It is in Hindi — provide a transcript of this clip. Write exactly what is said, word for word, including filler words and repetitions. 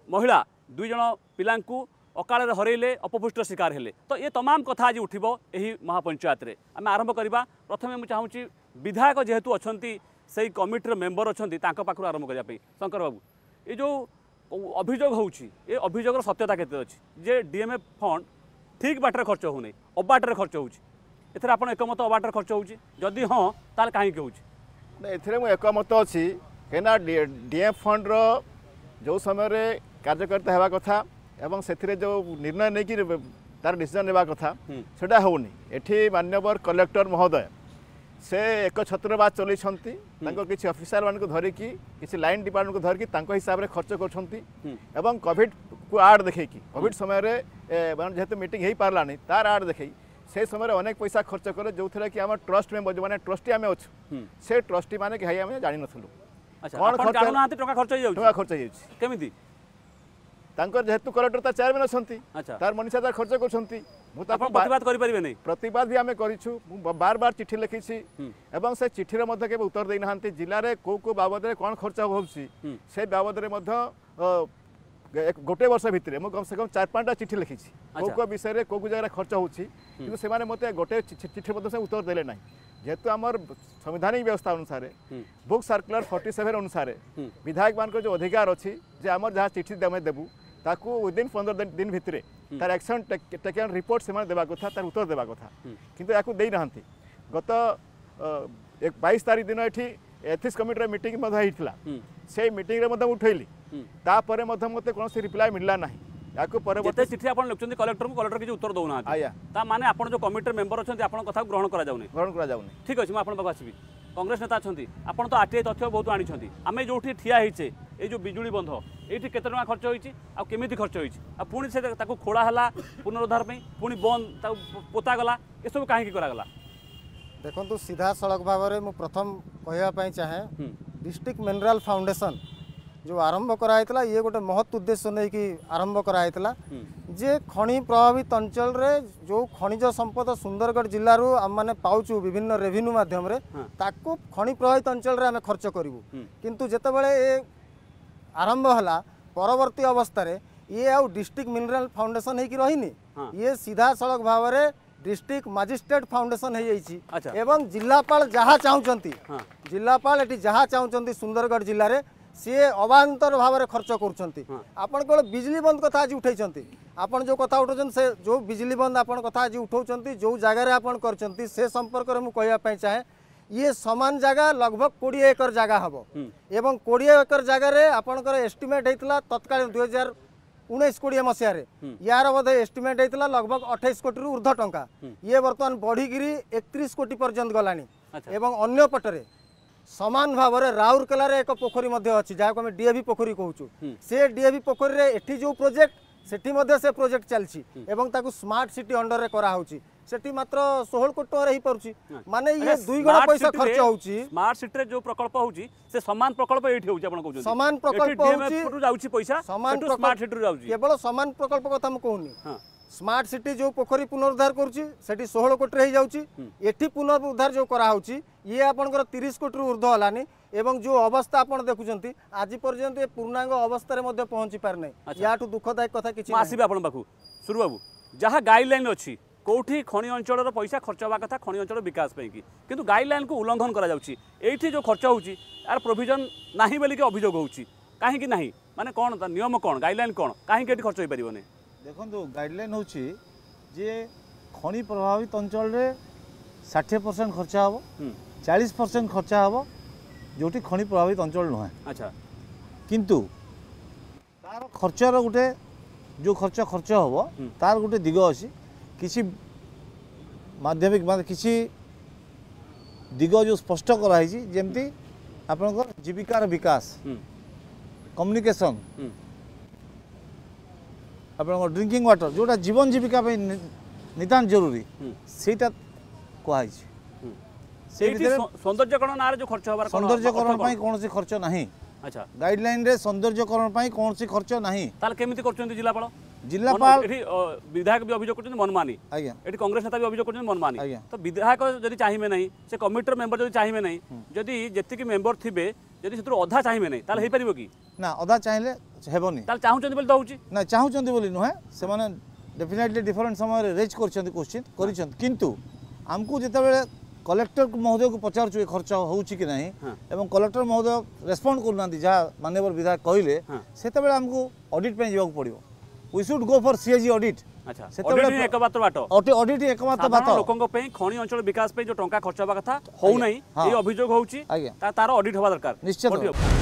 महिला दुई जन पिलांकु अकाल हरइले अपपुष्ट शिकार हेले तो ये तमाम कथा आज उठिबो एही महापंचायत रे आम आरंभ करबा प्रथमे मु चाहूची विधायक जेहेतु अछंती सेही कमिटीर मेंबर अछंती तांको पाखु आरंभ करिया पे शंकर बाबू ये जो अभियोग होउची ए अभियोगर सत्यता केते अछि जे डीएमएफ फंड ठीक बाटरे खर्च होउनै अबाटरे खर्च होउची एथरे आपण एकमत अबाटरे खर्च होउची जदि हां ताल काहे के होउची ना एथरे मु एकमत अछि केना डीएमएफ फंड रो जो समय रे कार्यकर्ता हेबा कथा एवं से जो निर्णय नहीं कि तार डिसीजन नेबा कथा सेटा होनी एठी मान्यवर कलेक्टर महोदय से एक छत्रबाद चलैछंती तांको किछि ऑफिसर मान को धरिकी किछि लाइन डिपार्टमेंट को धरिकी तांको हिसाब रे खर्च करछंती एवं कोविड को आड देखैकी कोविड समय रे जेहेतु मीटिंग हेई पारलानी तार आड देखै से समय रे अनेक पैसा खर्च करे जो थरा कि हम ट्रस्ट में माने ट्रस्टी आमे अछु से ट्रस्टी माने कि हई हम जानि नथलु अच्छा कोन जानु नाते टका खर्च होई जाउ टका खर्च होई जाउ केमिति तांकर जेहेतु कलेक्टर ता चेयरमैन अछंती तार मनीषा तार खर्च करछंती मु ता प्रतिवाद करि परिबे नै प्रतिवाद भी आमे करिछु मु बार बार चिट्ठी लिखिछि एवं से चिट्ठी रे मध्ये के उत्तर देइ नहांती जिल्ला रे को को बाबद रे कोन खर्च होउछि से बाबद रे मध्ये गोटे वर्ष भितरे मु कम से कम चार पांचटा चिट्ठी लिखिछि को को विषय रे को को जगह खर्च होउछि किंतु से माने मते गोटे चिट्ठी मध्ये से उत्तर देले नै जेहेतु आमर संवैधानिक व्यवस्था अनुसार बुक सर्कुलर सैंतालीस अनुसार विधायक मान को जो अधिकार अच्छी जे आमर जहाँ चिट्ठी आम देबू ताकू विदिन पंद्रह दिन भितर तार एक्शन टेकन रिपोर्ट से देवा कथा तार उत्तर देवा कथा किंतु याकू देई नहांती गत एक बाईस तारीख दिन एठी एथिक्स कमिटी मीटिंग होता से मीटिंग रे उठैली तापर मते कौन रिप्लाई मिलला नहीं याकू परवर्ती चिट्ठी आपण लिखुछंती कलेक्टर को कलेक्टर किछि उत्तर दउना आया ता माने आपण जो कमिटी मेंबर अछंती आपण कथा ग्रहण करा जाउनी ग्रहण करा जाउनी ठीक अछि म आपण पाखु आसीबी कांग्रेस नेता अछंती आपण तो आरटीआई तथ्य बहुत आनी छंती आमे जोठी ठिया हिचे ए जो बिजुली बंध एठी केते टका खर्च होईची आ केमिति खर्च होईची आ पुणी से ताकू खोड़ा हला पुनरुद्धार पे पुणी बंद ता पोता गला ए सब काहे की करा गला देखंतु सीधा सड़क भाव में मु प्रथम कहया पई चाहे डिस्ट्रिक्ट मिनरल फाउंडेशन जो आरंभ कराइतला ये गोटे महत्व उद्देश्य नहीं कि आरंभ कराइतला जे खनि प्रभावित अंचल रे जो खनिज संपद सुंदरगढ़ जिल्लारू आम माने पाउचु विभिन्न रेवेन्यू माध्यम रे ताकू खनि प्रभावित अंचल रे आमे खर्च करिवु किंतु जेते बेले ए आरंभ हला परवर्ती अवस्था रे ये आउ डिस्ट्रिक्ट मिनरल फाउंडेशन है कि रहिनी ये सीधा सड़क भाव रे डिस्ट्रिक्ट मजिस्ट्रेट फाउंडेशन है जाइछि एवं जिल्लापाल जहा चाहुचंती जिल्लापाल एटी जहा चाहुचंती सुंदरगढ़ जिल्ला रे सी अबांतर भाव में खर्च कर बिजली बंद कथा आज उठे आपन जो कथा उठाउछन से जो बिजली बंद आपन कथा आज उठाउछंती जो जगह आपन करछंती से संपर्क में कहया चाहे ये समान जगह लगभग बीस एकर जगह हम एवं बीस एकर जगह आपनकर एस्टिमेट होता तत्कालीन दुई हजार उन्नीस कोड़े मसीह यार बोधे एस्टिमेट होता लगभग अठाईस कोटी ऊर्ध्व टंका ये बर्तमान बढ़िकी एकतीस कोटी पर्यंत गलानी एवं अन्य पटरे समान भाव में राउरकेला एक पोखरी अच्छी जहाँ को डीएवी पोखरी कहूँ से डीएवी पोखरी एठी जो प्रोजेक्ट सेठी से प्रोजेक्ट चलती एवं ताकू स्मार्ट सिटी अंडर रे करा होची सेठी मात्र सोलह कोटी टका रही पारुची माने ये दुई गुणा पैसा खर्च होची स्मार्ट सिटी रे जो प्रकल्प होची से समान प्रकल्प एठी होची आपण कहउछन समान प्रकल्प होची एठी जाउची पैसा समान स्मार्ट सिटी रे जाउची केवल समान प्रकल्प कथा हम कहूनी स्मार्ट सिटी जो पोखरी पुनरुद्धार करुची सेठी सोलह कोटी रही जाउची एठी पुनरुद्धार जो करा होची ये आपनकर तीस कोटी ऊर्ध्व हलानी एवं जो अवस्था आपण देखुचंती आज पर्यंत पूर्णांग अवस्था रे मध्ये पहुंची पार नै याठू दुखदायक कथा किछि आसीबे आपण पाखु सुरु बाबू जहा गाइडलाइन अछि कोठी खनि अंचल रो पैसा खर्च होबा कथा खनि अंचल विकास पे की किंतु गाइडलाइन को उल्लंघन करा जाउची एठी जो खर्च होउची यार प्रोविजन नाही बोली के अभियोग होउची काहे कि नाही माने कोन नियम कोन गाइडलाइन कोन काहे कि एठी खर्च होई परिबो नै देखो गाइडलाइन हूँ जे खनि प्रभावित अंचल रे साठ परसेंट खर्च हम चालीस परसेंट खर्च हम जो खनि प्रभावित अंचल नुहे अच्छा किंतु तार खर्चर गोटे जो खर्च खर्च हम तार गोटे दिग अच्छी किसी माध्यमिक मतलब किसी दिग जो स्पष्ट कराई जमती आपनकर जीविकार विकास कम्युनिकेशन आप ड्रिंकिंग वाटर जोटा जीवन जीविका नितान जरूरी सेटा कहई सौंदर्यकरण ना जो खर्च होबार सौंदर्यकरण पई कौन सी खर्च नहीं अच्छा गाइडलाइन रे सौंदर्यकरण पई कौन सी खर्च नहीं ताल केमिति करछन जिल्लापाल जिल्लापाल एठी विधायक भी अभियोग करछन मनमानी आज्ञा एठी कांग्रेस नेता भी अभियोग करछन मनमानी तो विधायक जदि चाहिबे नहीं से कमिटीर मेंबर जदि चाहिबे नहीं जदि जेतिकी मेंबर थिबे जदि से अधा चाहिए नहीं ताले हेई कि ना अदा चाहिए हेबनी ताले चाहूचंदी बोली तो होउची ना चाहूचंदी बोली नुहे से माने डेफिनेटली डिफरेंट समय रेज करछंती क्वेश्चन करिछंती किंतु हमकू जेतेबेले कलेक्टर महोदय को पचारछु खर्च होउची कि नहीं एवं कलेक्टर महोदय रेस्पोंड करना जहाँ माननीय विधायक कहले सेतेबेले हमकू ऑडिट पे जावक पड़िबो we should go for CAG audit अच्छा सेतेबेले एकमात्र बाट ऑडिट एकमात्र बाट लोकंग पे खणी अंचल विकास पे जो टंका खर्च होबा कथा होउ नहीं ए अभियोग होउची तार ऑडिट होबा दरकार निश्चित।